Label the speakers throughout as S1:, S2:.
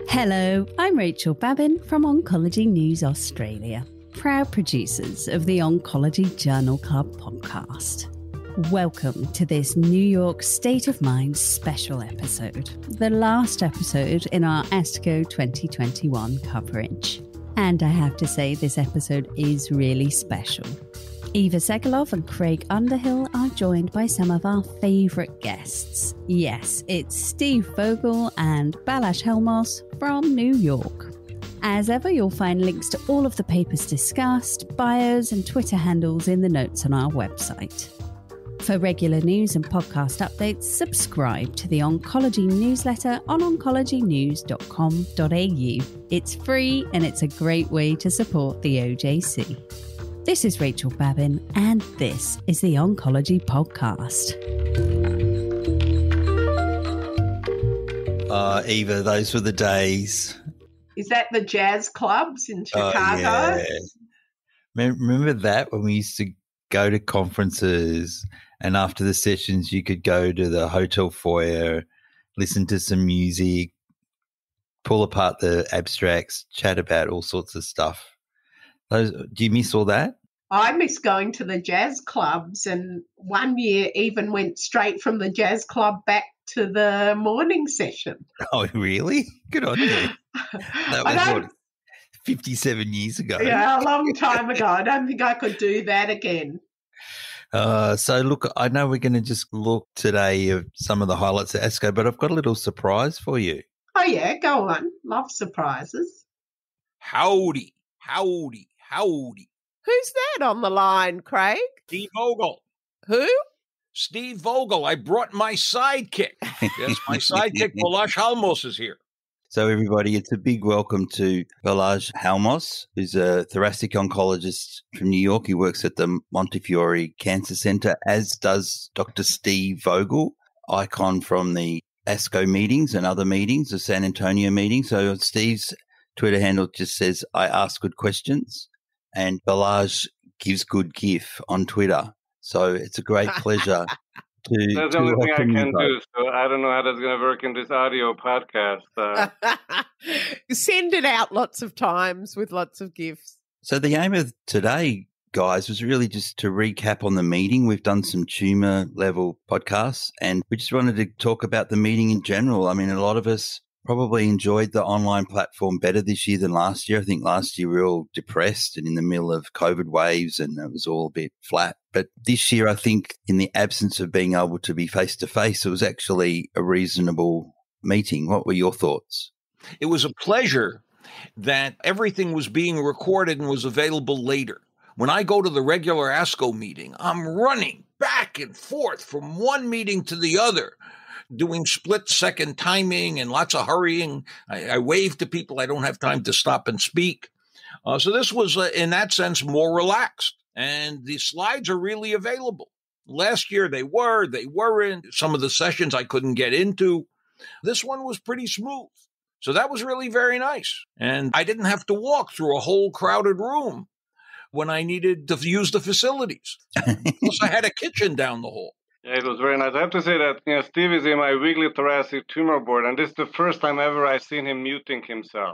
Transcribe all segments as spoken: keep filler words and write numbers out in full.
S1: Hello, I'm Rachel Babin from Oncology News Australia, proud producers of the Oncology Journal Club podcast. Welcome to this New York State of Mind special episode, the last episode in our ASCO twenty twenty-one coverage. And I have to say this episode is really special. Eva Segelov and Craig Underhill are joined by some of our favourite guests. Yes, it's Steve Vogl and Balazs Halmos from New York. As ever, you'll find links to all of the papers discussed, bios and Twitter handles in the notes on our website. For regular news and podcast updates, subscribe to the Oncology newsletter on oncology news dot com dot a u. It's free and it's a great way to support the O J C. This is Rachel Babin, and this is the Oncology Podcast.
S2: Uh, Eva, those were the days.
S3: Is that the jazz clubs in Chicago?
S2: Oh, yeah. Remember that when we used to go to conferences and after the sessions you could go to the hotel foyer, listen to some music, pull apart the abstracts, chat about all sorts of stuff. Those, do you miss all that?
S3: I miss going to the jazz clubs, and one year even went straight from the jazz club back to the morning session.
S2: Oh, really? Good on you. That was what, fifty-seven years ago.
S3: Yeah, a long time ago. I don't think I could do that again.
S2: Uh, so, look, I know we're going to just look today at some of the highlights of ASCO, but I've got a little surprise for you.
S3: Oh, yeah, go on. Love surprises.
S4: Howdy, howdy, howdy.
S5: Who's that on the line, Craig?
S4: Steve Vogl.
S5: Who?
S4: Steve Vogl. I brought my sidekick. Yes, my sidekick, Balazs Halmos, is here.
S2: So, everybody, it's a big welcome to Balazs Halmos, who's a thoracic oncologist from New York. He works at the Montefiore Cancer Center, as does Doctor Steve Vogl, icon from the ASCO meetings and other meetings, the San Antonio meeting. So, Steve's Twitter handle just says, I ask good questions. And Balazs gives good gif on Twitter. So it's a great pleasure to
S6: That's
S2: to
S6: the only thing I can
S2: both.
S6: do, so I don't know how that's going to work in this audio podcast. Uh.
S5: Send it out lots of times with lots of gifs.
S2: So the aim of today, guys, was really just to recap on the meeting. We've done some tumour level podcasts, and we just wanted to talk about the meeting in general. I mean, a lot of us probably enjoyed the online platform better this year than last year. I think last year we were all depressed and in the middle of COVID waves and it was all a bit flat. But this year, I think in the absence of being able to be face-to-face, it was actually a reasonable meeting. What were your thoughts?
S4: It was a pleasure that everything was being recorded and was available later. When I go to the regular ASCO meeting, I'm running back and forth from one meeting to the other, doing split-second timing and lots of hurrying. I, I wave to people. I don't have time to stop and speak. Uh, so this was, uh, in that sense, more relaxed. And the slides are really available. Last year they were, they weren't. Some of the sessions I couldn't get into. This one was pretty smooth. So that was really very nice. And I didn't have to walk through a whole crowded room when I needed to use the facilities. Plus, I had a kitchen down the hall.
S6: Yeah, it was very nice. I have to say that, you know, Steve is in my weekly thoracic tumor board, and this is the first time ever I've seen him muting himself.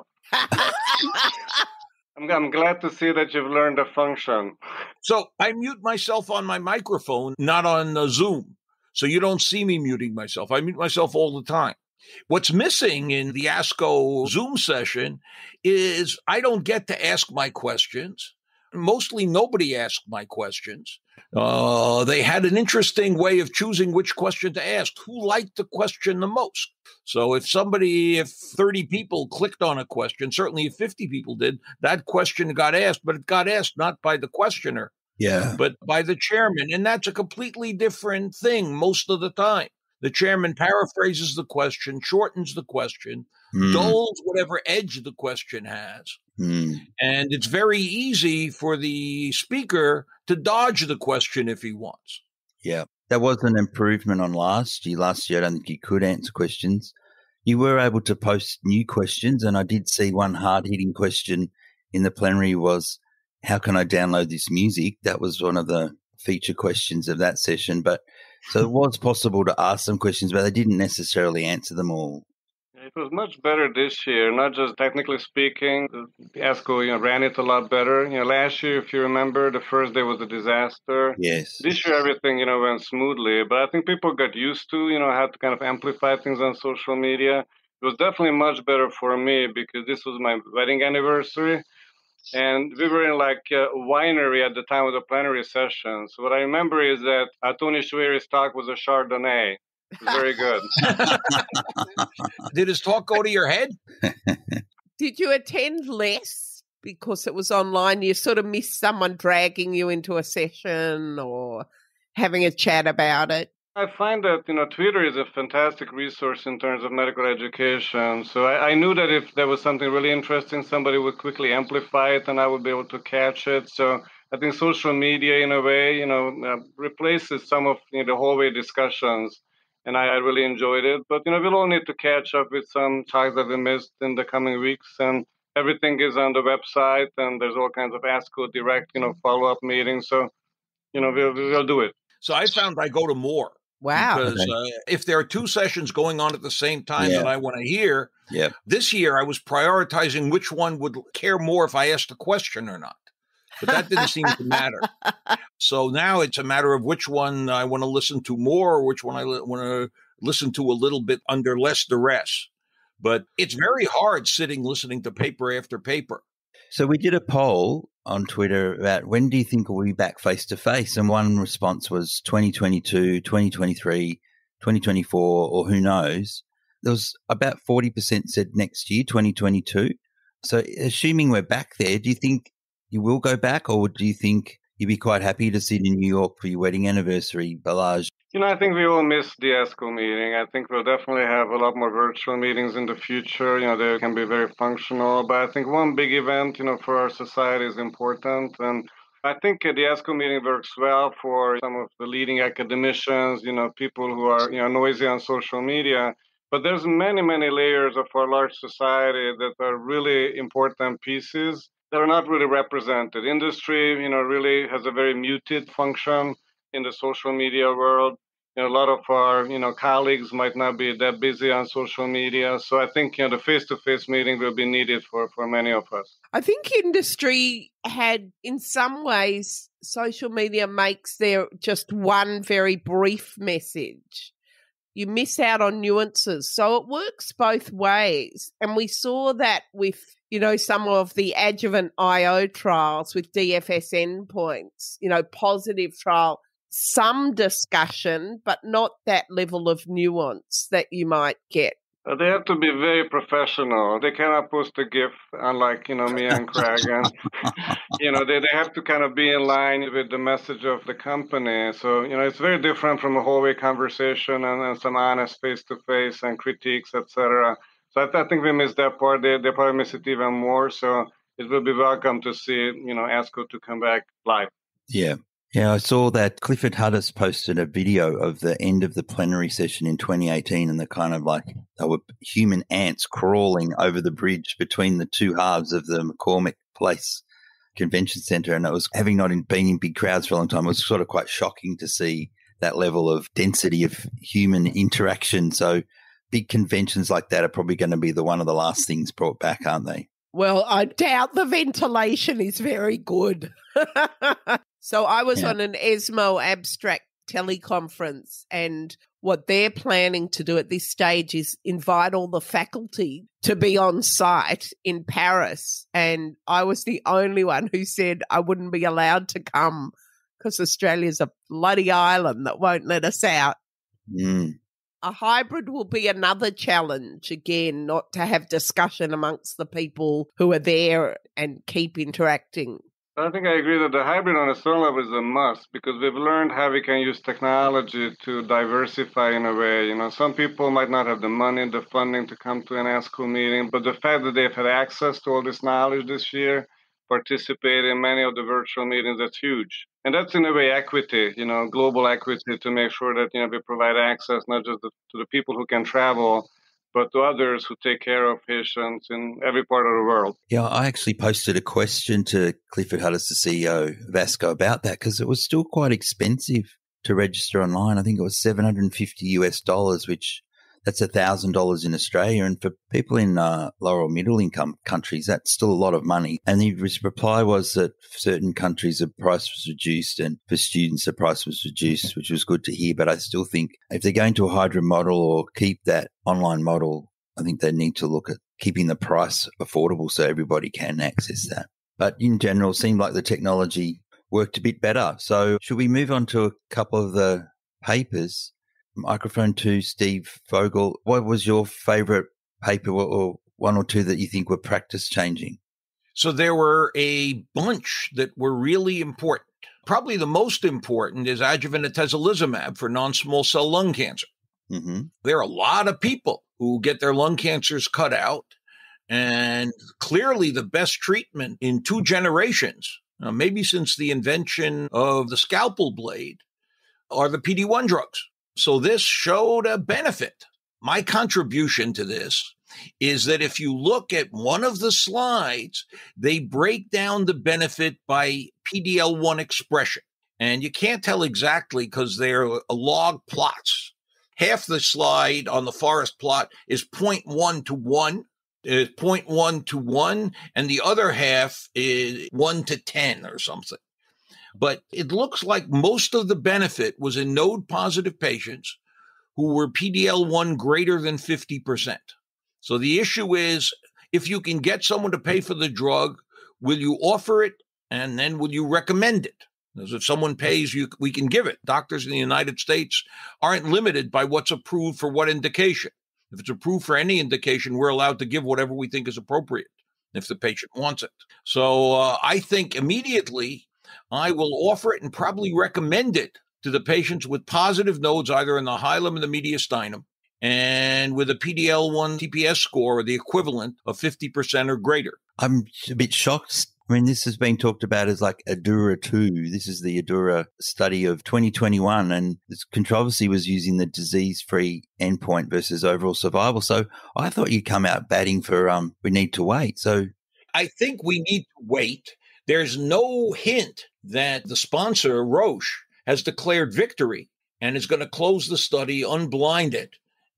S6: I'm, I'm glad to see that you've learned a function.
S4: So I mute myself on my microphone, not on uh, Zoom. So you don't see me muting myself. I mute myself all the time. What's missing in the ASCO Zoom session is I don't get to ask my questions. Mostly nobody asked my questions. Uh, they had an interesting way of choosing which question to ask. Who liked the question the most? So if somebody, if thirty people clicked on a question, certainly if fifty people did, that question got asked, but it got asked not by the questioner,
S2: Yeah.
S4: but by the chairman. And that's a completely different thing most of the time. The chairman paraphrases the question, shortens the question, mm. dulls whatever edge the question has.
S2: Mm.
S4: And it's very easy for the speaker to dodge the question if he wants.
S2: Yeah, that was an improvement on last year. Last year, I don't think you could answer questions. You were able to post new questions, and I did see one hard-hitting question in the plenary was, how can I download this music? That was one of the feature questions of that session. But so it was possible to ask some questions, but they didn't necessarily answer them all.
S6: It was much better this year, not just technically speaking. The ASCO, you know, ran it a lot better. You know, last year, if you remember, the first day was a disaster.
S2: Yes.
S6: This year, everything, you know, went smoothly. But I think people got used to, you know, how to kind of amplify things on social media. It was definitely much better for me because this was my wedding anniversary. And we were in like a winery at the time of the plenary session. So what I remember is that uh, Tony Schweri's talk was a Chardonnay. It was very good.
S4: Did his talk go to your head?
S5: Did you attend less because it was online? You sort of missed someone dragging you into a session or having a chat about it?
S6: I find that, you know, Twitter is a fantastic resource in terms of medical education. So I, I knew that if there was something really interesting, somebody would quickly amplify it and I would be able to catch it. So I think social media, in a way, you know, uh, replaces some of you know, the hallway discussions. And I, I really enjoyed it. But, you know, we'll all need to catch up with some talks that we missed in the coming weeks. And everything is on the website and there's all kinds of ASCO direct, you know, follow-up meetings. So, you know, we'll, we'll do it.
S4: So I found I go to more.
S5: Wow.
S4: Because
S2: Okay.
S4: uh, if there are two sessions going on at the same time
S2: Yeah.
S4: that I want to hear,
S2: Yeah.
S4: this year I was prioritizing which one would care more if I asked a question or not. But that didn't seem to matter. So now it's a matter of which one I want to listen to more or which one I li- want to listen to a little bit under less duress. But it's very hard sitting listening to paper after paper.
S2: So we did a poll on Twitter about when do you think we'll be back face to face? And one response was twenty twenty-two, twenty twenty-three, twenty twenty-four, or who knows. There was about forty percent said next year, twenty twenty-two. So assuming we're back there, do you think you will go back or do you think you'd be quite happy to sit in New York for your wedding anniversary, Balazs?
S6: You know, I think we all miss the ASCO meeting. I think we'll definitely have a lot more virtual meetings in the future. You know, they can be very functional. But I think one big event, you know, for our society is important. And I think uh, the ASCO meeting works well for some of the leading academicians, you know, people who are, you know, noisy on social media. But there's many, many layers of our large society that are really important pieces that are not really represented. Industry, you know, really has a very muted function in the social media world. You know, a lot of our, you know, colleagues might not be that busy on social media. So I think, you know, the face-to-face meeting will be needed for, for many of us.
S5: I think industry had, in some ways, social media makes there just one very brief message. You miss out on nuances. So it works both ways. And we saw that with, you know, some of the adjuvant I O trials with D F S endpoints, you know, positive trial, some discussion, but not that level of nuance that you might get.
S6: Uh, they have to be very professional. They cannot post a GIF, unlike, you know, me and Craig. And, you know, they, they have to kind of be in line with the message of the company. So, you know, it's very different from a hallway conversation and, and some honest face-to-face and critiques, et cetera. So I, th- I think we missed that part. They, they probably miss it even more. So it will be welcome to see, you know, ASCO to come back live.
S2: Yeah. Yeah, I saw that Clifford Hudis posted a video of the end of the plenary session in twenty eighteen and the kind of like they were human ants crawling over the bridge between the two halves of the McCormick Place Convention Centre. And it was, having not been in big crowds for a long time, it was sort of quite shocking to see that level of density of human interaction. So big conventions like that are probably going to be the one of the last things brought back, aren't they?
S5: Well, I doubt the ventilation is very good. So I was
S2: Yeah.
S5: on an ESMO abstract teleconference, and what they're planning to do at this stage is invite all the faculty to be on site in Paris. And I was the only one who said I wouldn't be allowed to come because Australia's a bloody island that won't let us out.
S2: Mm.
S5: A hybrid will be another challenge, again, not to have discussion amongst the people who are there and keep interacting.
S6: I think I agree that the hybrid on a certain level is a must because we've learned how we can use technology to diversify in a way. You know, some people might not have the money, the funding to come to an ASCO meeting, but the fact that they've had access to all this knowledge this year, participate in many of the virtual meetings, that's huge. And that's in a way equity, you know, global equity to make sure that, you know, we provide access not just to the people who can travel, but to others who take care of patients in every part of the world.
S2: Yeah, I actually posted a question to Clifford Hudis, the C E O of ASCO, about that because it was still quite expensive to register online. I think it was seven hundred fifty US dollars, which that's one thousand dollars in Australia. And for people in uh, lower or middle income countries, that's still a lot of money. And his reply was that for certain countries, the price was reduced, and for students, the price was reduced, which was good to hear. But I still think if they're going to a hybrid model or keep that online model, I think they need to look at keeping the price affordable so everybody can access that. But in general, it seemed like the technology worked a bit better. So should we move on to a couple of the papers? Microphone to Steve Vogl. What was your favorite paper, or one or two that you think were practice changing?
S4: So there were a bunch that were really important. Probably the most important is adjuvant atezolizumab for non-small cell lung cancer.
S2: Mm-hmm.
S4: There are a lot of people who get their lung cancers cut out, and clearly the best treatment in two generations, uh, maybe since the invention of the scalpel blade, are the P D one drugs. So this showed a benefit. My contribution to this is that if you look at one of the slides, they break down the benefit by P D L one expression. And you can't tell exactly because they're log plots. Half the slide on the forest plot is zero point one to one, is zero point one to one, and the other half is one to ten or something. But it looks like most of the benefit was in node-positive patients who were P D L one greater than fifty percent. So the issue is, if you can get someone to pay for the drug, will you offer it, and then will you recommend it? Because if someone pays, you, we can give it. Doctors in the United States aren't limited by what's approved for what indication. If it's approved for any indication, we're allowed to give whatever we think is appropriate if the patient wants it. So uh, I think immediately I will offer it and probably recommend it to the patients with positive nodes, either in the hilum and the mediastinum, and with a P D L one T P S score or the equivalent of fifty percent or greater.
S2: I'm a bit shocked. I mean, this has been talked about as like ADURA two. This is the ADURA study of twenty twenty-one, and this controversy was using the disease-free endpoint versus overall survival. So I thought you'd come out batting for um, we need to wait. So
S4: I think we need to wait. There's no hint that the sponsor, Roche, has declared victory and is going to close the study unblinded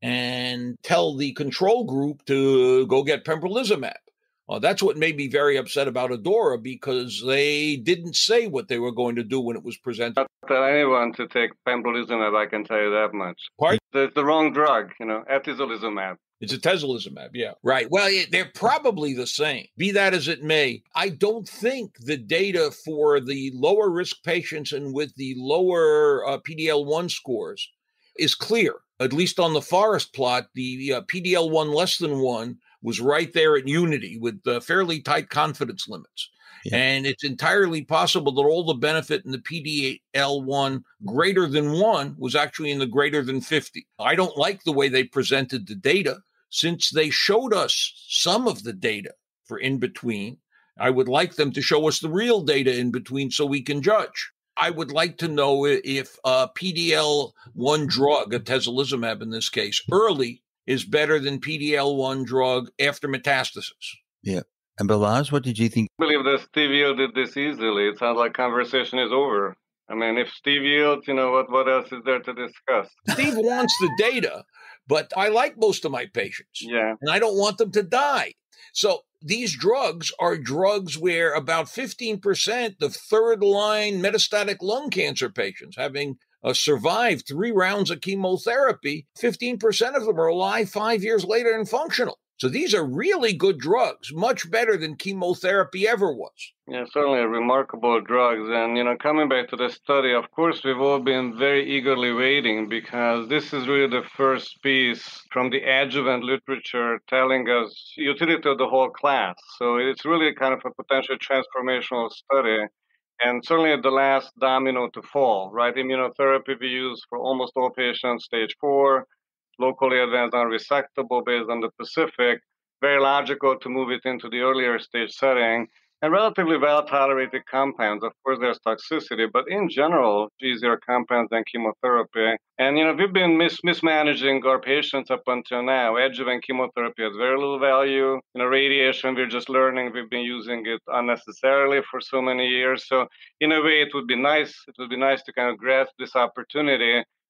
S4: and tell the control group to go get pembrolizumab. Well, that's what made me very upset about ADORA, because they didn't say what they were going to do when it was presented.
S6: Not tell anyone to take pembrolizumab, I can tell you that much.
S4: Pardon?
S6: It's the wrong drug, you know, atezolizumab.
S4: It's atezolizumab, yeah. Right. Well, they're probably the same. Be that as it may, I don't think the data for the lower risk patients and with the lower uh, P D L one scores is clear. At least on the forest plot, the uh, P D L one less than one was right there at unity with uh, fairly tight confidence limits. Yeah. And it's entirely possible that all the benefit in the P D L one greater than one was actually in the greater than fifty. I don't like the way they presented the data. Since they showed us some of the data for in between, I would like them to show us the real data in between so we can judge. I would like to know if a P D L one drug, atezolizumab in this case, early is better than P D L one drug after metastasis.
S2: Yeah. And Balazs, what did you think?
S6: I believe that Steve Yield did this easily. It sounds like conversation is over. I mean, if Steve Yield, you know, what, what else is there to discuss?
S4: Steve wants the data, but I like most of my patients.
S6: Yeah.
S4: And I don't want them to die. So these drugs are drugs where about fifteen percent of third-line metastatic lung cancer patients, having uh, survived three rounds of chemotherapy, fifteen percent of them are alive five years later and functional. So these are really good drugs, much better than chemotherapy ever was.
S6: Yeah, certainly remarkable drugs. And, you know, coming back to the study, of course, we've all been very eagerly waiting, because this is really the first piece from the adjuvant literature telling us utility of the whole class. So it's really kind of a potentially transformational study. And certainly the last domino to fall, right? Immunotherapy we use for almost all patients, stage four, locally advanced unresectable based on the Pacific, very logical to move it into the earlier stage setting, and relatively well-tolerated compounds. Of course, there's toxicity, but in general, easier compounds than chemotherapy. And, you know, we've been mis- mismanaging our patients up until now. Adjuvant chemotherapy has very little value. You know, radiation, we're just learning. We've been using it unnecessarily for so many years. So in a way, it would be nice. It would be nice to kind of grasp this opportunity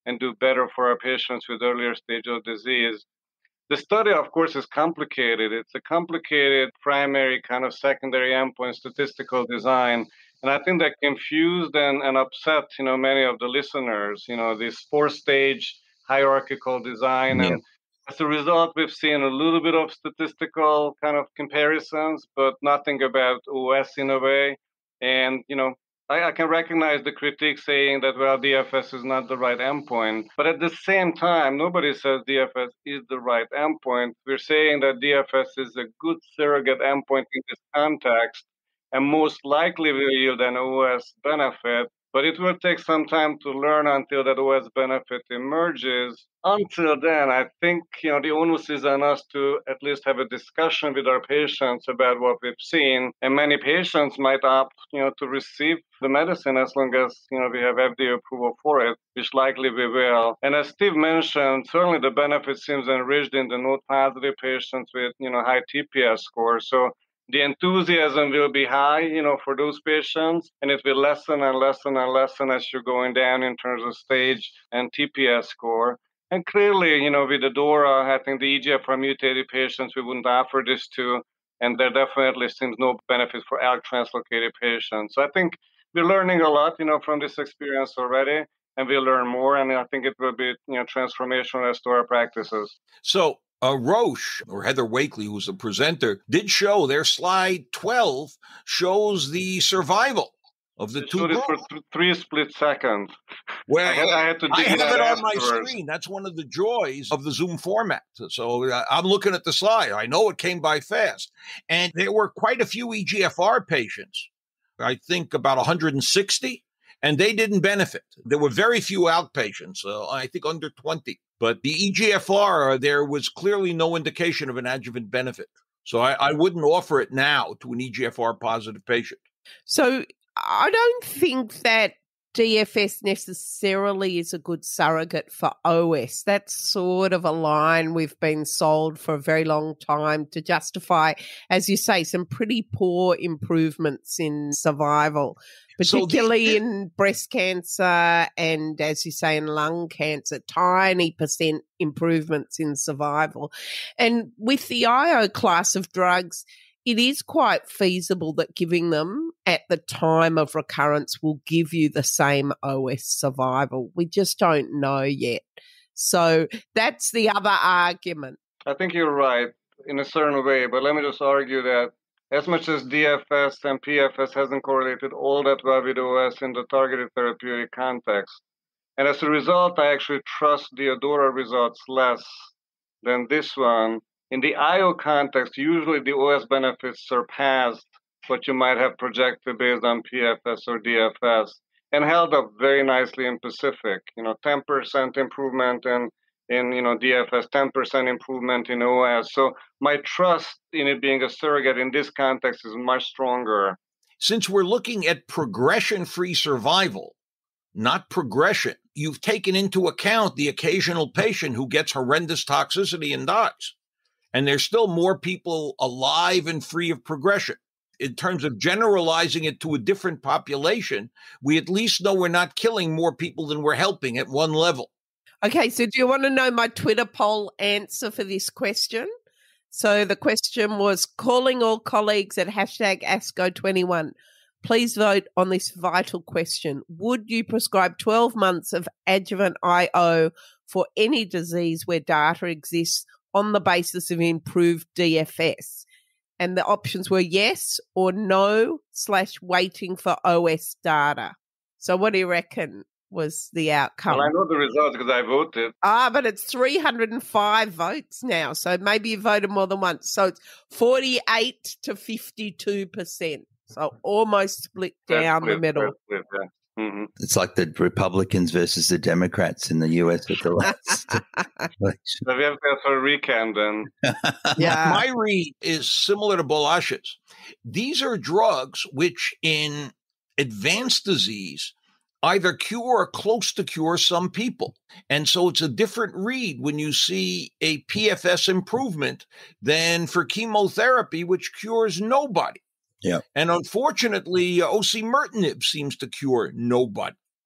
S6: and do better for our patients with earlier stage of disease. The study, of course, is complicated. It's a complicated primary kind of secondary endpoint statistical design. And I think that confused and, and upset, you know, many of the listeners, you know, this four-stage hierarchical design.
S2: Yeah.
S6: And as a result, we've seen a little bit of statistical kind of comparisons, but nothing about O S in a way. And, you know, I, I can recognize the critique saying that, well, D F S is not the right endpoint. But at the same time, nobody says D F S is the right endpoint. We're saying that D F S is a good surrogate endpoint in this context and most likely will yield an O S benefit. But it will take some time to learn until that O S benefit emerges. Until then, I think, you know, the onus is on us to at least have a discussion with our patients about what we've seen. And many patients might opt, you know, to receive the medicine as long as, you know, we have F D A approval for it, which likely we will. And as Steve mentioned, certainly the benefit seems enriched in the node-positive patients with, you know, high T P S scores. So the enthusiasm will be high, you know, for those patients, and it will lessen and lessen and lessen as you're going down in terms of stage and T P S score. And clearly, you know, with the DORA, I think the E G F R mutated patients we wouldn't offer this to, and there definitely seems no benefit for A L K translocated patients. So I think we're learning a lot, you know, from this experience already, and we'll learn more, and I think it will be, you know, transformational as to our practices.
S4: So Uh, Roche, or Heather Wakely, who's the presenter, did show their slide twelve shows the survival of the
S6: They
S4: two
S6: showed it
S4: groups.
S6: for th- three split seconds.
S4: Well,
S6: I had, I had to dig
S4: I
S6: it
S4: have
S6: out
S4: it on my
S6: afterwards.
S4: screen. That's one of the joys of the Zoom format. So uh, I'm looking at the slide. I know it came by fast. And there were quite a few E G F R patients, I think about one hundred sixty, and they didn't benefit. There were very few outpatients, uh, I think under twenty. But the E G F R, there was clearly no indication of an adjuvant benefit. So I, I wouldn't offer it now to an E G F R positive patient.
S5: So I don't think that D F S necessarily is a good surrogate for O S. That's sort of a line we've been sold for a very long time to justify, as you say, some pretty poor improvements in survival, particularly so the, in breast cancer and, as you say, in lung cancer, tiny percent improvements in survival. And with the I O class of drugs, it is quite feasible that giving them at the time of recurrence will give you the same O S survival. We just don't know yet. So that's the other argument.
S6: I think you're right in a certain way, but let me just argue that as much as D F S and P F S hasn't correlated all that well with O S in the targeted therapeutic context, and as a result, I actually trust the ADORA results less than this one. In the I O context, usually the O S benefits surpassed what you might have projected based on P F S or D F S, and held up very nicely in Pacific. You know, ten percent improvement in, in you know, D F S, ten percent improvement in O S. So my trust in it being a surrogate in this context is much stronger.
S4: Since we're looking at progression-free survival, not progression, you've taken into account the occasional patient who gets horrendous toxicity and dies. And there's still more people alive and free of progression. In terms of generalizing it to a different population, we at least know we're not killing more people than we're helping at one level.
S5: Okay, so do you want to know my Twitter poll answer for this question? So the question was, calling all colleagues at hashtag ASCO twenty-one. Please vote on this vital question. Would you prescribe twelve months of adjuvant I O for any disease where data exists on the basis of improved D F S? And the options were yes or no slash waiting for O S data. So what do you reckon was the outcome?
S6: Well, I know the results because I voted.
S5: Ah, but it's three hundred five votes now. So maybe you voted more than once. So it's forty-eight to fifty-two percent. So almost split down
S6: split,
S5: the middle.
S6: Split, yeah. Mm-hmm.
S2: It's like the Republicans versus the Democrats in the U S at the last election.
S6: So we have to have a recount then.
S5: Yeah.
S4: My read is similar to Balazs. These are drugs which in advanced disease either cure or close to cure some people. And so it's a different read when you see a P F S improvement than for chemotherapy, which cures nobody.
S2: Yeah.
S4: And unfortunately, osimertinib seems to cure nobody.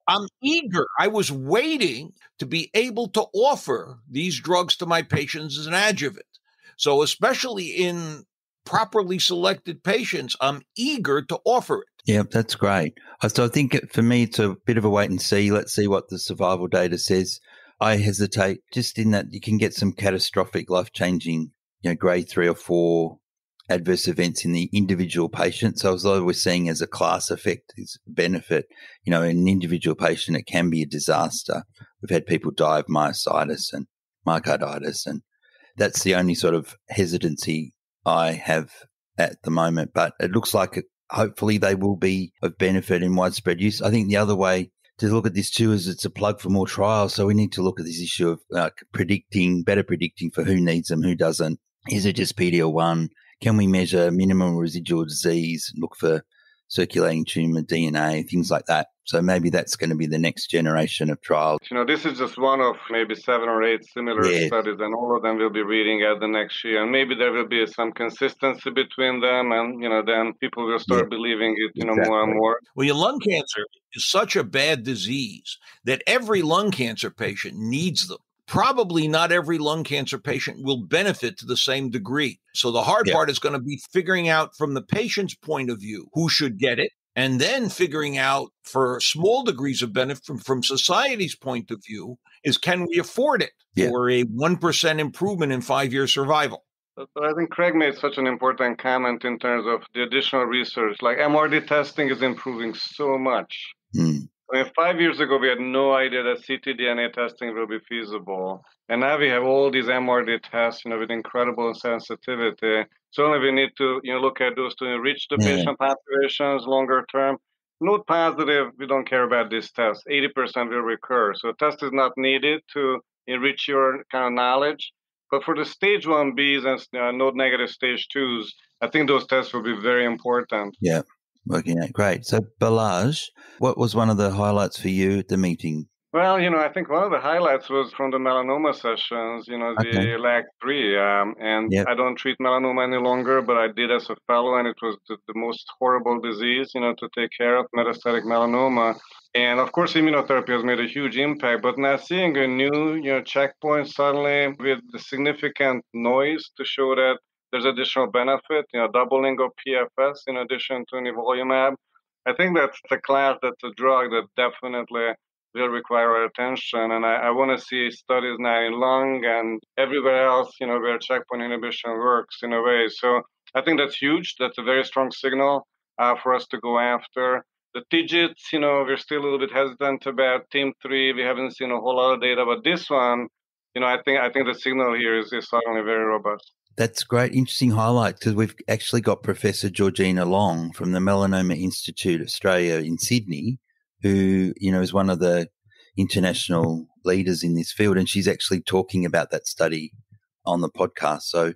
S4: I'm eager. I was waiting to be able to offer these drugs to my patients as an adjuvant. So especially in properly selected patients, I'm eager to offer it.
S2: Yeah, that's great. So I think it, for me, it's a bit of a wait and see. Let's see what the survival data says. I hesitate just in that you can get some catastrophic, life-changing, you know, grade three or four adverse events in the individual patient. So as though we're seeing as a class effect is benefit, you know, in an individual patient, it can be a disaster. We've had people die of myositis and myocarditis, and that's the only sort of hesitancy I have at the moment. But it looks like it, hopefully they will be of benefit in widespread use. I think the other way to look at this too is it's a plug for more trials. So we need to look at this issue of uh, predicting, better predicting for who needs them, who doesn't. Is it just P D L one? Can we measure minimal residual disease, look for circulating tumor D N A, things like that? So maybe that's going to be the next generation of trials.
S6: You know, this is just one of maybe seven or eight similar
S2: Yeah.
S6: studies, and all of them will be reading at the next year. And maybe there will be some consistency between them, and, you know, then people will start
S2: Yeah.
S6: believing it, you know,
S2: Exactly.
S6: more and more.
S4: Well, your lung cancer is such a bad disease that every lung cancer patient needs them. Probably not every lung cancer patient will benefit to the same degree. So the hard
S2: Yeah.
S4: part is going to be figuring out from the patient's point of view who should get it, and then figuring out for small degrees of benefit from, from society's point of view is can we afford it
S2: Yeah.
S4: for a one percent improvement in five-year survival?
S6: But I think Craig made such an important comment in terms of the additional research. Like M R D testing is improving so much.
S2: Mm.
S6: I mean, five years ago, we had no idea that C T D N A testing will be feasible. And now we have all these M R D tests, you know, with incredible sensitivity. Certainly we need to, you know, look at those to enrich the
S2: Yeah.
S6: patient populations longer term. Note positive, we don't care about this test. eighty percent will recur. So a test is not needed to enrich your kind of knowledge. But for the stage one Bs and uh, node negative stage twos, I think those tests will be very important.
S2: Yeah. Working out great. So Balazs, what was one of the highlights for you at the meeting?
S6: Well, you know, I think one of the highlights was from the melanoma sessions, you know, the
S2: Okay.
S6: L A G three. Um, and
S2: Yep.
S6: I don't treat melanoma any longer, but I did as a fellow, and it was the, the most horrible disease, you know, to take care of, metastatic melanoma. And of course, immunotherapy has made a huge impact, but now seeing a new, you know, checkpoint suddenly with the significant noise to show that there's additional benefit, you know, doubling of P F S in addition to nivolumab. I think that's a class, that's a drug that definitely will require our attention. And I, I want to see studies now in lung and everywhere else, you know, where checkpoint inhibition works in a way. So I think that's huge. That's a very strong signal uh, for us to go after. The TIGITs, you know, we're still a little bit hesitant about T I M three. We haven't seen a whole lot of data, but this one, you know, I think I think the signal here is, is certainly very robust.
S2: That's great. Interesting highlight because we've actually got Professor Georgina Long from the Melanoma Institute Australia in Sydney, who, you know, is one of the international leaders in this field. And she's actually talking about that study on the podcast. So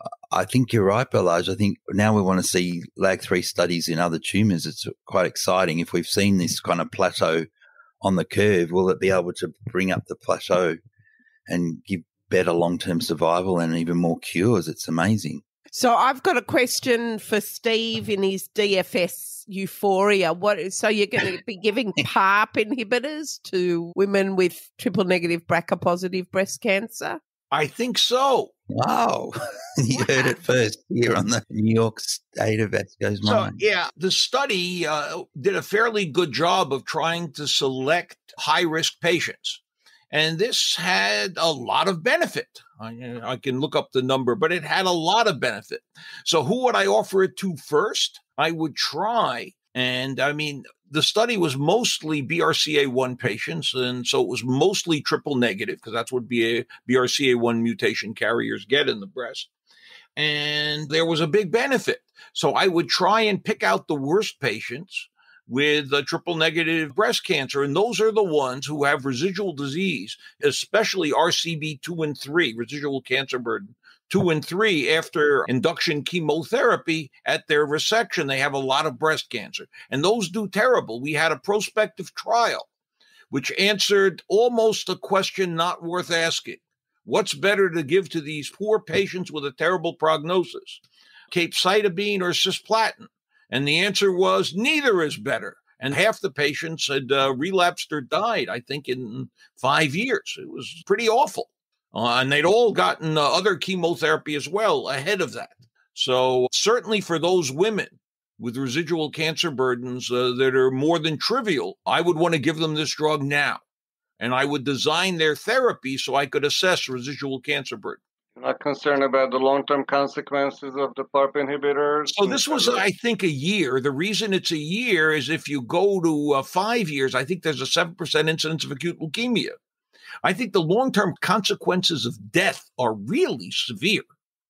S2: I think you're right, Balazs. I think now we want to see L A G three studies in other tumours. It's quite exciting. If we've seen this kind of plateau on the curve, will it be able to bring up the plateau and give better long-term survival and even more cures? It's amazing.
S5: So I've got a question for Steve in his D F S euphoria. What? So you're going to be giving PARP inhibitors to women with triple negative B R C A positive breast cancer?
S4: I think so.
S2: Wow. You heard it first here on the New York State of ASCO's
S4: So,
S2: Mind.
S4: yeah, the study uh, did a fairly good job of trying to select high-risk patients. And this had a lot of benefit. I, I can look up the number, but it had a lot of benefit. So who would I offer it to first? I would try. And I mean, the study was mostly B R C A one patients. And so it was mostly triple negative because that's what B R C A one mutation carriers get in the breast. And there was a big benefit. So I would try and pick out the worst patients with a triple negative breast cancer. And those are the ones who have residual disease, especially R C B two and three, residual cancer burden two and three after induction chemotherapy. At their resection, they have a lot of breast cancer. And those do terrible. We had a prospective trial which answered almost a question not worth asking. What's better to give to these poor patients with a terrible prognosis, capecitabine or cisplatin? And the answer was neither is better. And half the patients had uh, relapsed or died, I think, in five years. It was pretty awful. Uh, and they'd all gotten uh, other chemotherapy as well ahead of that. So certainly for those women with residual cancer burdens uh, that are more than trivial, I would want to give them this drug now. And I would design their therapy so I could assess residual cancer burden.
S6: You're not concerned about the long-term consequences of the PARP inhibitors?
S4: So this was, I think, a year. The reason it's a year is if you go to uh, five years, I think there's a seven percent incidence of acute leukemia. I think the long-term consequences of death are really severe.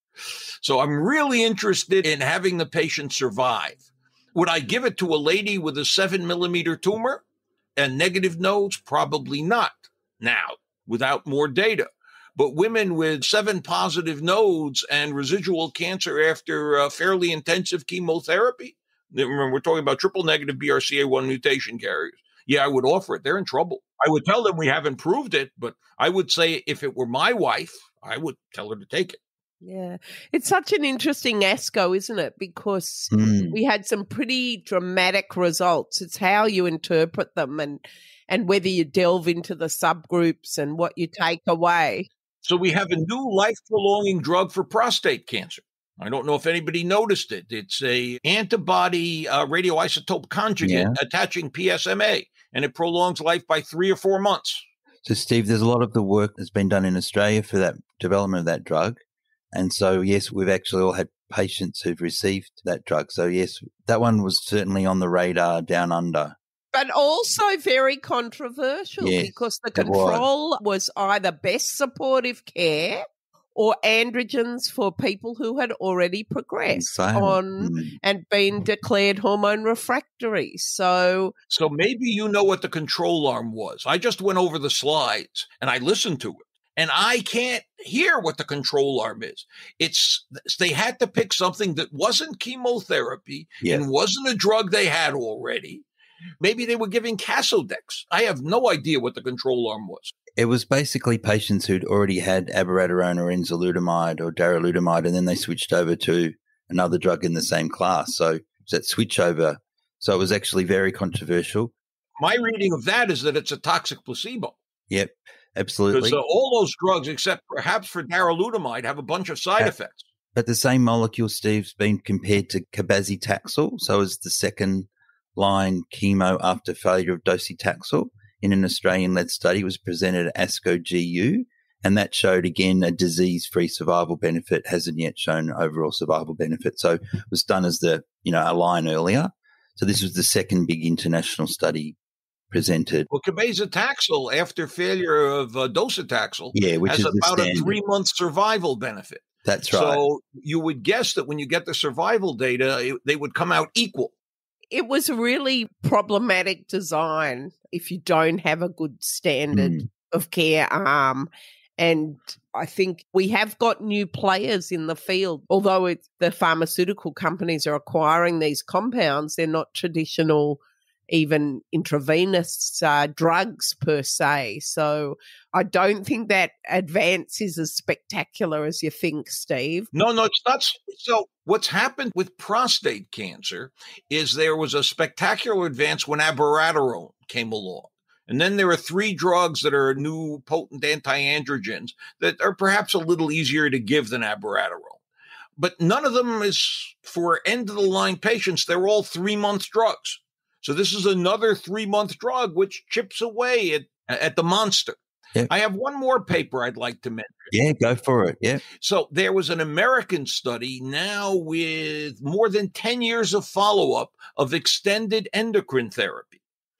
S4: So I'm really interested in having the patient survive. Would I give it to a lady with a seven millimeter tumor and negative nodes? Probably not now, without more data. But women with seven positive nodes and residual cancer after uh, fairly intensive chemotherapy, remember, we're talking about triple negative B R C A one mutation carriers. Yeah, I would offer it. They're in trouble. I would tell them we haven't proved it, but I would say if it were my wife, I would tell her to take it.
S5: Yeah, it's such an interesting ASCO, isn't it? Because
S2: Mm.
S5: we had some pretty dramatic results. It's how you interpret them and and whether you delve into the subgroups and what you take away.
S4: So we have a new life-prolonging drug for prostate cancer. I don't know if anybody noticed it. It's a antibody uh, radioisotope conjugate
S2: Yeah.
S4: attaching P S M A, and it prolongs life by three or four months.
S2: So, Steve, there's a lot of the work that's been done in Australia for that development of that drug. And so, yes, we've actually all had patients who've received that drug. So, yes, that one was certainly on the radar down under.
S5: But also very controversial
S2: Yes,
S5: because the
S2: it was.
S5: control was either best supportive care or androgens for people who had already progressed
S2: Same.
S5: on
S2: Mm.
S5: and been declared hormone refractory. So
S4: So maybe you know what the control arm was. I just went over the slides and I listened to it. And I can't hear what the control arm is. It's they had to pick something that wasn't chemotherapy
S2: Yeah.
S4: and wasn't a drug they had already. Maybe they were giving Casodex. I have no idea what the control arm was.
S2: It was basically patients who'd already had abiraterone or enzalutamide or darolutamide, and then they switched over to another drug in the same class. So it's that switch over. So it was actually very controversial.
S4: My reading of that is that it's a toxic placebo.
S2: Yep, absolutely.
S4: Because uh, all those drugs, except perhaps for darolutamide, have a bunch of side
S2: Yeah.
S4: effects.
S2: But the same molecule, Steve's been compared to cabazitaxel. So it's the second line chemo after failure of docetaxel in an Australian-led study. It was presented at ASCO G U, and that showed, again, a disease-free survival benefit, hasn't yet shown overall survival benefit. So it was done as the, you know, a line earlier. So this was the second big international study presented.
S4: Well, cabazitaxel, after failure of uh, docetaxel,
S2: Yeah, which
S4: has
S2: is the
S4: about a
S2: standard.
S4: three-month survival benefit.
S2: That's right.
S4: So you would guess that when you get the survival data, it, they would come out equal.
S5: it was a really problematic design if you don't have a good standard
S2: Mm.
S5: of care arm. And I think we have got new players in the field. Although it's, the pharmaceutical companies are acquiring these compounds, they're not traditional, even intravenous uh, drugs per se. So I don't think that advance is as spectacular as you think, Steve.
S4: No, no, it's not. So what's happened with prostate cancer is there was a spectacular advance when abiraterone came along. And then there are three drugs that are new potent anti-androgens that are perhaps a little easier to give than abiraterone. But none of them is for end-of-the-line patients. They're all three-month drugs. So this is another three-month drug which chips away at, at the monster.
S2: Yep.
S4: I have one more paper I'd like to mention.
S2: Yeah, go for it. Yeah.
S4: So there was an American study now with more than ten years of follow-up of extended endocrine therapy.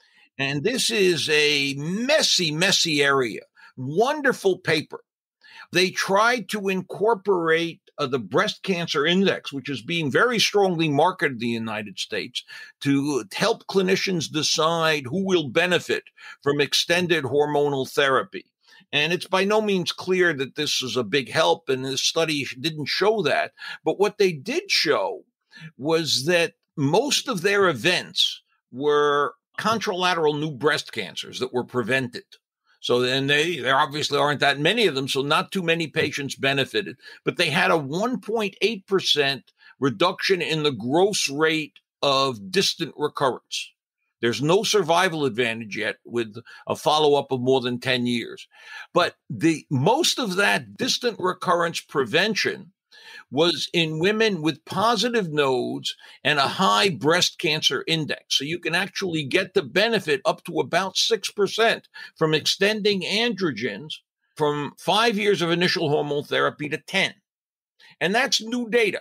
S4: And this is a messy, messy area. Wonderful paper. They tried to incorporate uh, the breast cancer index, which is being very strongly marketed in the United States, to help clinicians decide who will benefit from extended hormonal therapy. And it's by no means clear that this is a big help, and this study didn't show that. But what they did show was that most of their events were contralateral new breast cancers that were prevented. So then they, there obviously aren't that many of them, so not too many patients benefited. But they had a one point eight percent reduction in the gross rate of distant recurrence. There's no survival advantage yet with a follow-up of more than ten years. But the most of that distant recurrence prevention was in women with positive nodes and a high breast cancer index. So you can actually get the benefit up to about six percent from extending androgens from five years of initial hormone therapy to ten. And that's new data.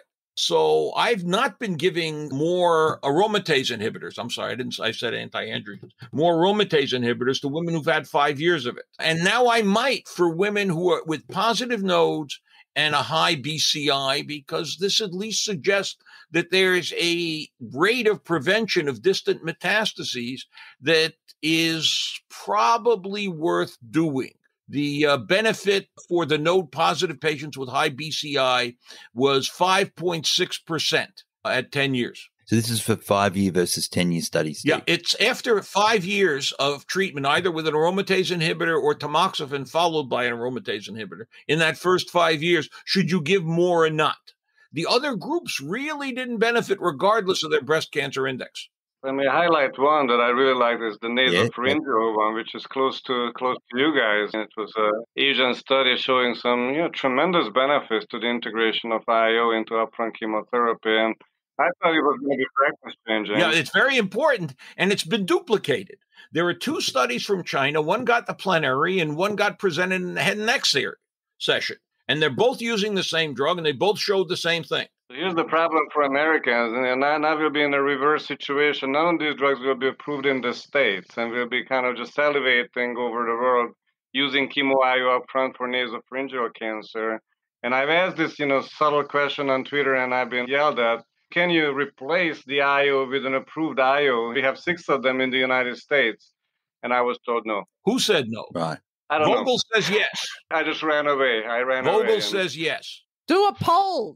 S4: So I've not been giving more aromatase inhibitors. I'm sorry, I didn't. I said anti-androgens. More aromatase inhibitors to women who've had five years of it. And now I might for women who are with positive nodes and a high B C I, because this at least suggests that there's a rate of prevention of distant metastases that is probably worth doing. The uh, benefit for the node-positive patients with high B C I was five point six percent at ten years.
S2: So this is for five-year versus ten-year studies.
S4: Yeah, it's after five years of treatment, either with an aromatase inhibitor or tamoxifen followed by an aromatase inhibitor. In that first five years, should you give more or not? The other groups really didn't benefit regardless of their breast cancer index.
S6: Let me highlight one that I really like is the
S2: Yeah.
S6: nasopharyngeal one, which is close to close to you guys. It was an Asian study showing some you know, tremendous benefits to the integration of I O into upfront chemotherapy, and I thought it was going to be practice changing.
S4: Yeah, it's very important, and it's been duplicated. There are two studies from China. One got the plenary, and one got presented in the head and neck se- session. And they're both using the same drug, and they both showed the same thing.
S6: Here's the problem for Americans, and now, now we'll be in a reverse situation. None of these drugs will be approved in the States, and we'll be kind of just salivating over the world using chemo I O up front for nasopharyngeal cancer. And I've asked this, you know, subtle question on Twitter, and I've been yelled at. Can you replace the I O with an approved I O? We have six of them in the United States, and I was told no.
S4: Who said no?
S2: Right.
S6: I don't
S4: Vogl
S6: know.
S4: says yes.
S6: I just ran away. I ran away.
S4: Vogl
S6: and-
S4: says yes.
S5: Do a poll.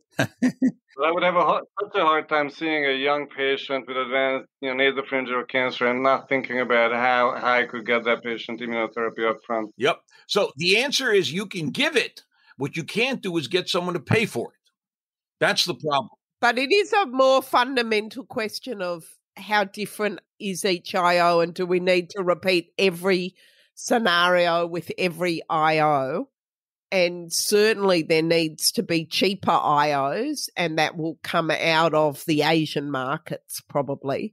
S6: I would have a hard, such a hard time seeing a young patient with advanced, you know, nasopharyngeal cancer and not thinking about how, how I could get that patient immunotherapy up front.
S4: Yep. So the answer is you can give it. What you can't do is get someone to pay for it. That's the problem.
S5: But it is a more fundamental question of how different is each I O, and do we need to repeat every scenario with every I O? And certainly there needs to be cheaper I Os, and that will come out of the Asian markets probably.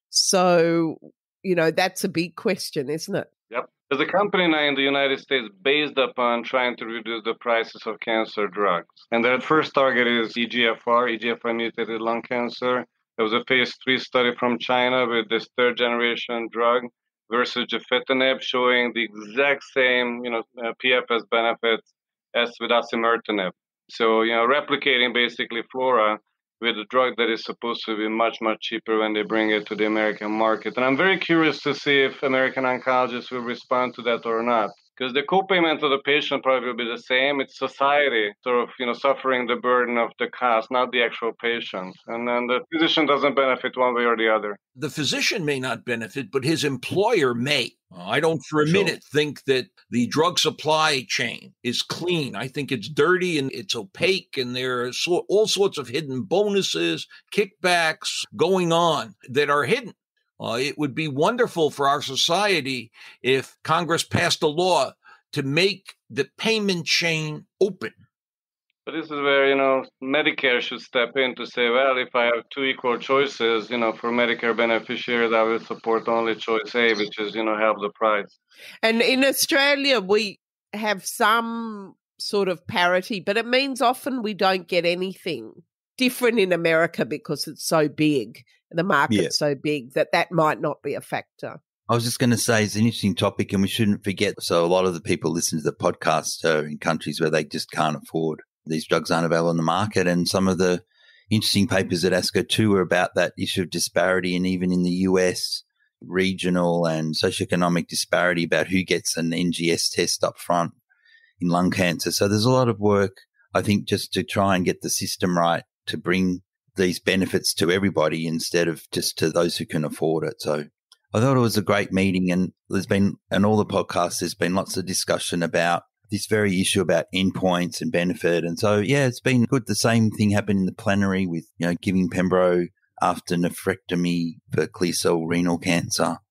S5: So, you know, that's a big question, isn't it?
S6: Yep. There's a company now in the United States based upon trying to reduce the prices of cancer drugs. And their first target is E G F R, E G F R mutated lung cancer. There was a phase three study from China with this third generation drug versus gefitinib showing the exact same, you know, uh, P F S benefits as with osimertinib. So, you know, replicating basically Flora with a drug that is supposed to be much, much cheaper when they bring it to the American market. And I'm very curious to see if American oncologists will respond to that or not. Because the copayment of the patient probably will be the same. It's society sort of, you know, suffering the burden of the cost, not the actual patient. And then the physician doesn't benefit one way or the other.
S4: The physician may not benefit, but his employer may. I don't for a
S2: Sure.
S4: minute think that the drug supply chain is clean. I think it's dirty and it's opaque, and there are so, all sorts of hidden bonuses, kickbacks going on that are hidden. Uh, it would be wonderful for our society if Congress passed a law to make the payment chain open.
S6: But this is where, you know, Medicare should step in to say, well, if I have two equal choices, you know, for Medicare beneficiaries, I will support only choice A, which is, you know, half the price.
S5: And in Australia, we have some sort of parity, but it means often we don't get anything. Different in America because it's so big, the market's
S2: Yeah.
S5: so big that that might not be a factor.
S2: I was just going to say it's an interesting topic, and we shouldn't forget. So a lot of the people listen to the podcast are in countries where they just can't afford. These drugs aren't available in the market. And some of the interesting papers at ASCO too were about that issue of disparity, and even in the U S, regional and socioeconomic disparity about who gets an N G S test up front in lung cancer. So there's a lot of work, I think, just to try and get the system right to bring these benefits to everybody instead of just to those who can afford it. So I thought it was a great meeting, and there's been, and all the podcasts, there's been lots of discussion about this very issue about endpoints and benefit. And so, yeah, it's been good. The same thing happened in the plenary with, you know, giving Pembro after nephrectomy for clear cell renal cancer.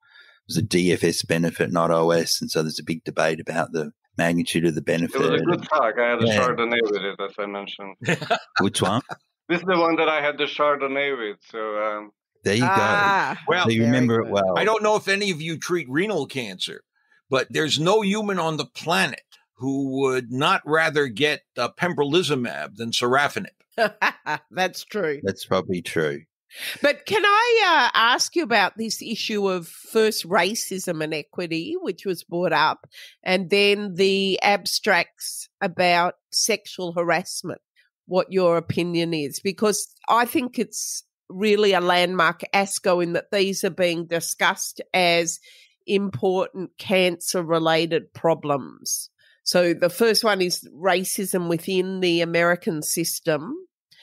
S2: was a D F S benefit, not O S. And so there's a big debate about the magnitude of the benefit.
S6: It was a good talk. I had a yeah. Chardonnay with it, as I mentioned.
S2: Which one?
S6: This is the one that I had the Chardonnay with. So um,
S2: there you
S5: ah,
S2: go. Well, so you remember good. It well.
S4: I don't know if any of you treat renal cancer, but there's no human on the planet who would not rather get uh, pembrolizumab than sorafenib.
S5: That's true.
S2: That's probably true.
S5: But can I uh, ask you about this issue of first racism and equity, which was brought up, and then the abstracts about sexual harassment, what your opinion is? Because I think it's really a landmark ASCO in that these are being discussed as important cancer-related problems. So the first one is racism within the American system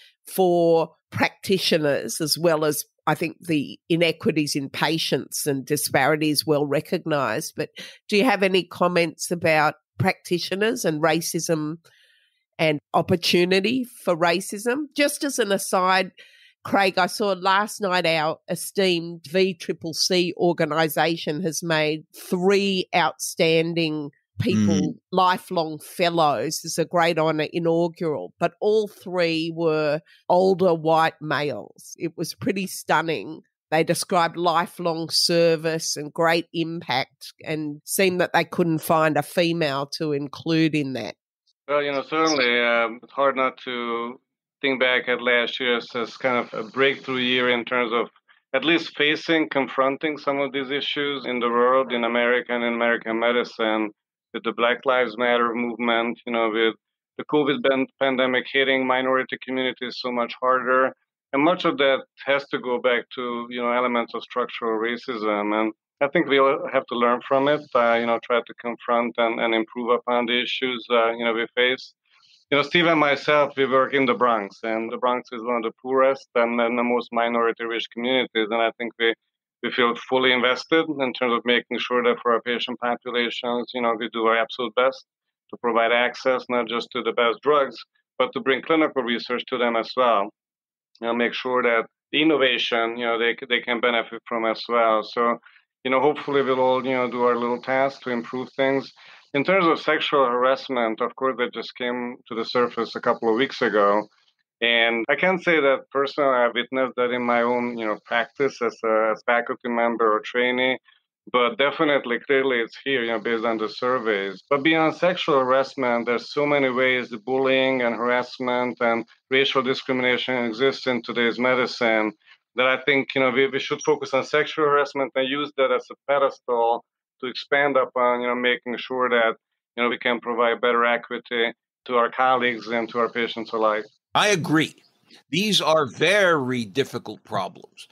S5: for practitioners, as well as I think the inequities in patients and disparities well recognised. But do you have any comments about practitioners and racism and opportunity for racism? Just as an aside, Craig, I saw last night our esteemed V C C C organisation has made three outstanding people, mm. lifelong fellows. It's a great honour, inaugural, but all three were older white males. It was pretty stunning. They described lifelong service and great impact and seemed that they couldn't find a female to include in that.
S6: Well, you know, certainly um, it's hard not to think back at last year as kind of a breakthrough year in terms of at least facing, confronting some of these issues in the world, in America and in American medicine, with the Black Lives Matter movement, you know, with the COVID pandemic hitting minority communities so much harder. And much of that has to go back to, you know, elements of structural racism. And I think we all have to learn from it, uh, you know, try to confront and, and improve upon the issues, uh, you know, we face. You know, Steve and myself, we work in the Bronx, and the Bronx is one of the poorest and, and the most minority-rich communities. And I think we We feel fully invested in terms of making sure that for our patient populations, you know, we do our absolute best to provide access not just to the best drugs, but to bring clinical research to them as well. You know, make sure that the innovation, you know, they they can benefit from as well. So, you know, hopefully we'll all, you know, do our little task to improve things. In terms of sexual harassment, of course, that just came to the surface a couple of weeks ago. And I can't say that personally I've witnessed that in my own, you know, practice as a as faculty member or trainee, but definitely, clearly it's here, you know, based on the surveys. But beyond sexual harassment, there's so many ways the bullying and harassment and racial discrimination exists in today's medicine that I think, you know, we, we should focus on sexual harassment and use that as a pedestal to expand upon, you know, making sure that, you know, we can provide better equity to our colleagues and to our patients alike.
S4: I agree. These are very difficult problems,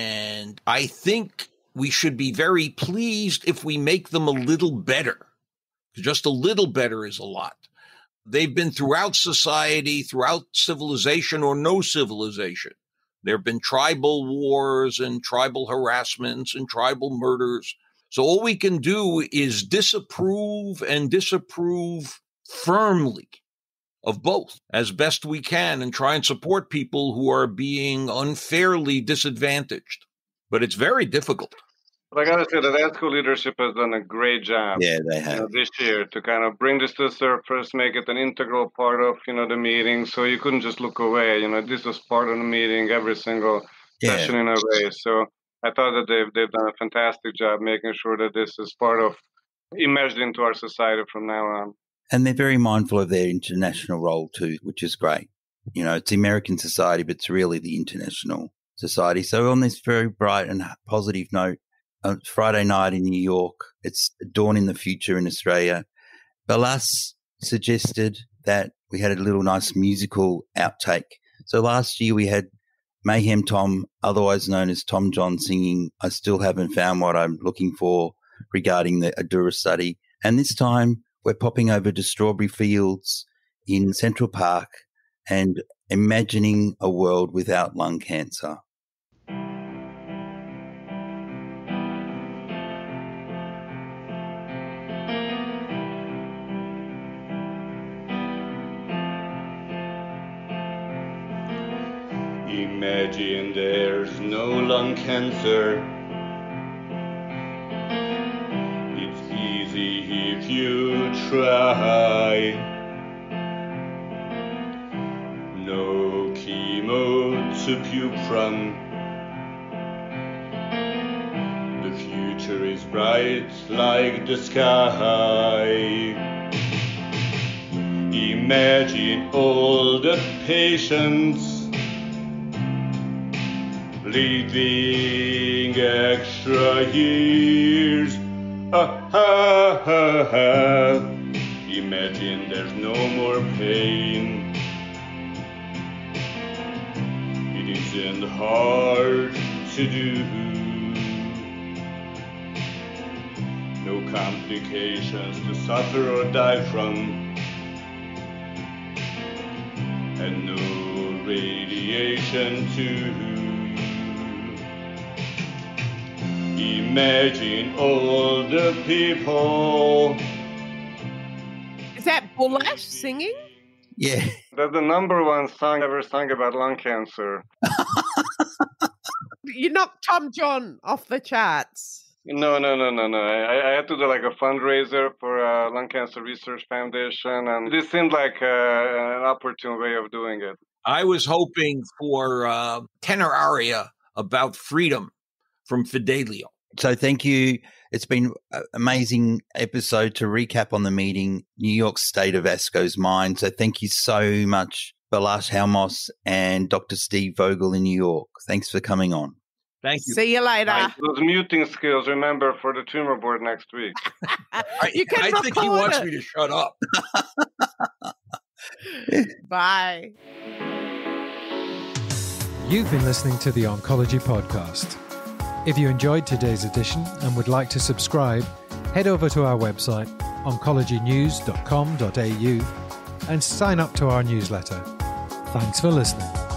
S4: and I think we should be very pleased if we make them a little better. Just a little better is a lot. They've been throughout society, throughout civilization or no civilization. There have been tribal wars and tribal harassments and tribal murders. So all we can do is disapprove and disapprove firmly of both as best we can and try and support people who are being unfairly disadvantaged. But it's very difficult.
S6: But I got to say that ASCO leadership has done a great job.
S2: Yeah, they have.
S6: You know, this year to kind of bring this to the surface, make it an integral part of, you know, the meeting. So you couldn't just look away. You know, this was part of the meeting, every single yeah. session in a way. So I thought that they've, they've done a fantastic job making sure that this is part of, immersed into our society from now on.
S2: And they're very mindful of their international role too, which is great. You know, it's the American society, but it's really the international society. So on this very bright and positive note, uh, Friday night in New York, it's dawn in the future in Australia. Balazs suggested that we had a little nice musical outtake. So last year we had Mayhem Tom, otherwise known as Tom John, singing I Still Haven't Found What I'm Looking For regarding the Adura study. And this time we're popping over to strawberry fields in Central Park and imagining a world without lung cancer.
S7: Imagine there's no lung cancer. try. No chemo to puke from. The future is bright like the sky. Imagine all the patients living extra years. Ah, ha, ha, ha. Imagine there's no more pain. It isn't hard to do. No complications to suffer or die from. And no radiation too. Imagine all the people.
S5: Is that Balazs singing?
S2: Yeah.
S6: That's the number one song ever sung about lung cancer.
S5: You knocked Tom John off the charts.
S6: No, no, no, no, no. I, I had to do like a fundraiser for a Lung Cancer Research Foundation, and this seemed like uh, an opportune way of doing it.
S4: I was hoping for uh, tenor aria about freedom from Fidelio.
S2: So thank you. It's been an amazing episode to recap on the meeting, New York State of ASCO's Mind. So thank you so much, Balazs, Halmos, and Doctor Steve Vogl in New York. Thanks for coming on.
S4: Thank you.
S5: See you later.
S6: Right. Those muting skills, remember, for the tumor board next week.
S4: I,
S5: You can
S4: I think he
S5: record
S4: wants
S5: it.
S4: me to shut up.
S5: Bye.
S8: You've been listening to the Oncology Podcast. If you enjoyed today's edition and would like to subscribe, head over to our website, oncology news dot com dot a u, and sign up to our newsletter. Thanks for listening.